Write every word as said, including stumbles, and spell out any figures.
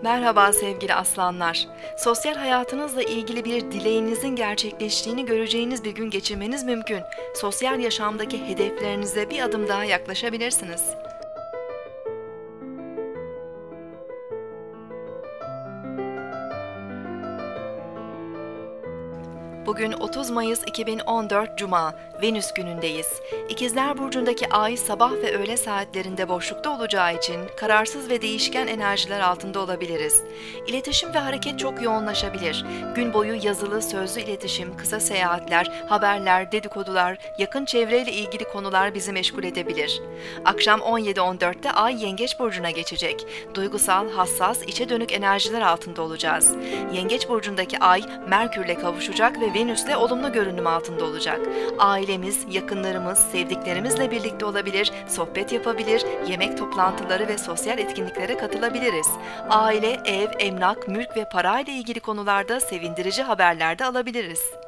Merhaba sevgili aslanlar. Sosyal hayatınızla ilgili bir dileğinizin gerçekleştiğini göreceğiniz bir gün geçirmeniz mümkün. Sosyal yaşamdaki hedeflerinize bir adım daha yaklaşabilirsiniz. Bugün otuz Mayıs iki bin on dört Cuma, Venüs günündeyiz. İkizler Burcu'ndaki ay sabah ve öğle saatlerinde boşlukta olacağı için kararsız ve değişken enerjiler altında olabiliriz. İletişim ve hareket çok yoğunlaşabilir. Gün boyu yazılı, sözlü iletişim, kısa seyahatler, haberler, dedikodular, yakın çevreyle ilgili konular bizi meşgul edebilir. Akşam on yedi on dörtte ay Yengeç Burcu'na geçecek. Duygusal, hassas, içe dönük enerjiler altında olacağız. Yengeç Burcu'ndaki ay Merkür'le kavuşacak ve Venüs'le olumlu görünüm altında olacak. Ailemiz, yakınlarımız, sevdiklerimizle birlikte olabilir, sohbet yapabilir, yemek toplantıları ve sosyal etkinliklere katılabiliriz. Aile, ev, emlak, mülk ve parayla ilgili konularda sevindirici haberler de alabiliriz.